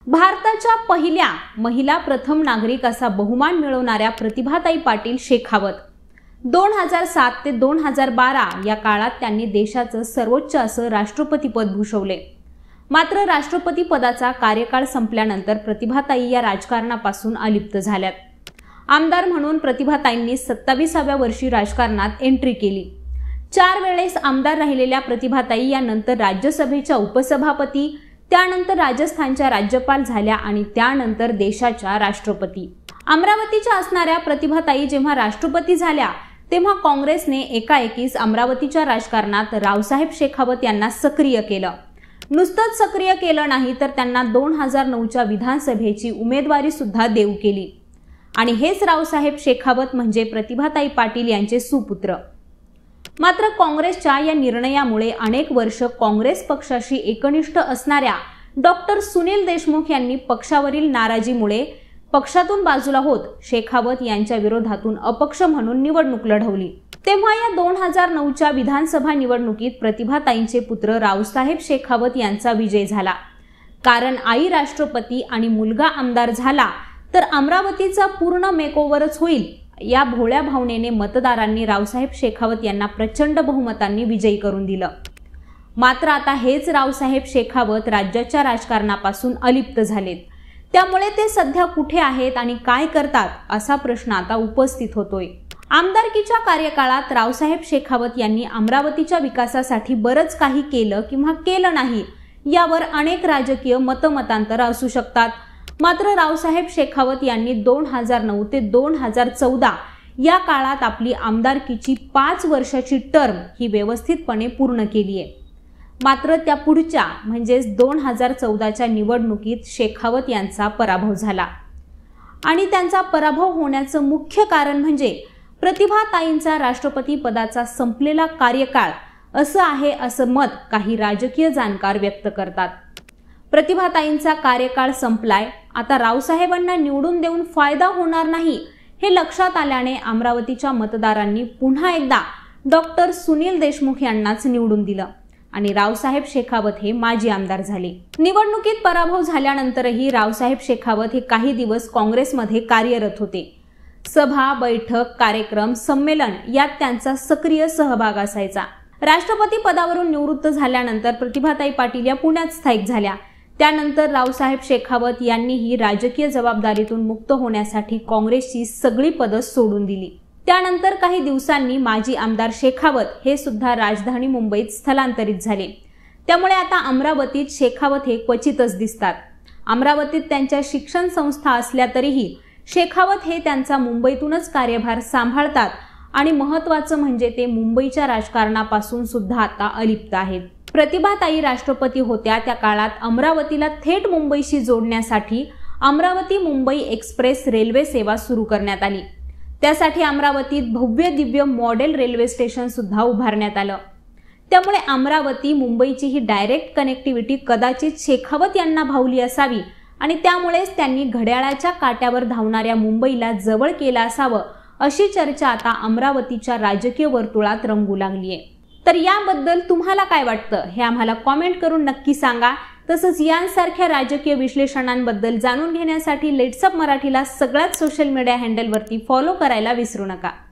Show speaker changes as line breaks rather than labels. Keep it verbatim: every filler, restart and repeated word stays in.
भारताच्या पहिल्या महिला प्रथम नागरिक असा बहुमान मिळवणाऱ्या प्रतिभाताई पाटील शेखावत दोन हजार सात ते दोन हजार बारा या काळात त्यांनी देशाचं सर्वोच्च असं राष्ट्रपती पद भूषवले। मात्र राष्ट्रपती पदाचा कार्यकाळ संपल्यानंतर प्रतिभाताई या राजकारणापासून अलिप्त झाल्यात। आमदार म्हणून प्रतिभाताईंनी सत्ताविसाव्या वर्षी राजकारणात एंट्री केली। चार वेळेस आमदार राहिलेल्या प्रतिभाताई यानंतर राज्यसभेच्या उपसभापती, त्यानंतर राजस्थानच्या राज्यपाल झाल्या आणि त्यानंतर देशाच्या राष्ट्रपती। अमरावतीच्या असणाऱ्या प्रतिभाताई जेव्हा राष्ट्रपती झाल्या तेव्हा काँग्रेसने एकाएकीस अमरावतीच्या राजकारणात रावसाहेब शेखावत यांना सक्रिय केलं। नुसतंच सक्रिय केलं नाही तर त्यांना दोन हजार नऊच्या विधानसभेची उमेदवारी सुद्धा देऊ केली आणि हेच रावसाहेब शेखावत म्हणजे प्रतिभाताई पाटील यांचे सुपुत्र। मात्र काँग्रेसच्या या निर्णयामुळे अनेक वर्ष काँग्रेस पक्षाशी एकनिष्ठ असणाऱ्या डॉक्टर सुनील देशमुख यांनी पक्षावरील नाराजीमुळे पक्षातून बाजूला होत शेखावत यांच्या विरोधातून अपक्ष म्हणून निवडणूक लढवली। तेव्हा या दोन हजार नऊच्या विधानसभा निवडणुकीत प्रतिभाताईंचे पुत्र रावसाहेब शेखावत यांचा विजय झाला। कारण आई राष्ट्रपती आणि मुलगा आमदार झाला तर अमरावतीचा पूर्ण मेकओव्हरच होईल या भोळ्या भावनेने मतदारांनी रावसाहेब शेखावत यांना प्रचंड बहुमतांनी विजयी करून दिलं। मात्र आता हेच रावसाहेब शेखावत राज्याच्या राजकारणापासून अलिप्त झालेत। त्यामुळे ते सध्या कुठे आहेत आणि काय करतात असा प्रश्न आता उपस्थित होतोय। आमदारकीच्या कार्यकाळात रावसाहेब शेखावत यांनी अमरावतीच्या विकासासाठी बरंच काही केलं किंवा केलं नाही यावर अनेक राजकीय मतमतांतर असू शकतात। मात्र रावसाहेब शेखावत यांनी दोन हजार नऊ ते दोन हजार चौदा या काळात आपली आमदारकीची पाच वर्षाची टर्म ही व्यवस्थितपणे पूर्ण केली आहे। मात्र त्या पुढच्या म्हणजेच दोन हजार चौदाच्या निवडणुकीत शेखावत यांचा पराभव झाला आणि त्यांचा पराभव होण्याचं मुख्य कारण म्हणजे प्रतिभाताईंचा राष्ट्रपती पदाचा संपलेला कार्यकाळ असं आहे असं मत काही राजकीय जाणकार व्यक्त करतात। प्रतिभाताईंचा कार्यकाळ संपलाय, आता रावसाहेबांना निवडून देऊन फायदा होणार नाही हे लक्षात आल्याने अमरावतीच्या मतदारांनी पुन्हा एकदा डॉक्टर सुनील देशमुख यांनाच निवडून दिलं आणि रावसाहेब शेखावत हे माजी आमदार झाले। निवडणुकीत पराभव झाल्यानंतरही रावसाहेब शेखावत हे काही दिवस काँग्रेसमध्ये कार्यरत होते। सभा, बैठक, कार्यक्रम, संमेलन यात त्यांचा सक्रिय सहभाग असायचा। राष्ट्रपती पदावरून निवृत्त झाल्यानंतर प्रतिभाताई पाटील या पुण्यात स्थायिक झाल्या। त्यानंतर रावसाहेब शेखावत यांनीही राजकीय जबाबदारीतून मुक्त होण्यासाठी काँग्रेसची सगळी पदं सोडून दिली। त्यानंतर काही दिवसांनी माजी आमदार शेखावत हे सुद्धा राजधानी मुंबईत स्थलांतरित झाले। त्यामुळे आता अमरावतीत शेखावत हे क्वचितच दिसतात। अमरावतीत त्यांच्या शिक्षण संस्था असल्या तरीही शेखावत हे त्यांचा मुंबईतूनच कार्यभार सांभाळतात आणि महत्त्वाचं म्हणजे ते मुंबईच्या राजकारणापासून सुद्धा आता अलिप्त आहेत। प्रतिभाताई राष्ट्रपती होत्या त्या काळात अमरावतीला थेट मुंबईशी जोडण्यासाठी अमरावती मुंबई एक्सप्रेस रेल्वे सेवा सुरू करण्यात आली। त्यासाठी अमरावतीत भव्य दिव्य मॉडेल रेल्वे स्टेशन सुद्धा उभारण्यात आलं। त्यामुळे अमरावती मुंबईची ही डायरेक्ट कनेक्टिव्हिटी कदाचित शेखावत यांना भावली असावी आणि त्यामुळेच त्यांनी घड्याळाच्या काट्यावर धावणाऱ्या मुंबईला जवळ केलं असावं अशी चर्चा आता अमरावतीच्या राजकीय वर्तुळात रंगू लागली आहे। तर याबद्दल तुम्हाला काय वाटतं हे आम्हाला कॉमेंट करून नक्की सांगा। तसंच यांसारख्या राजकीय विश्लेषणांबद्दल जाणून घेण्यासाठी लेट्सअप मराठीला सगळ्याच सोशल मीडिया हँडलवरती फॉलो करायला विसरू नका।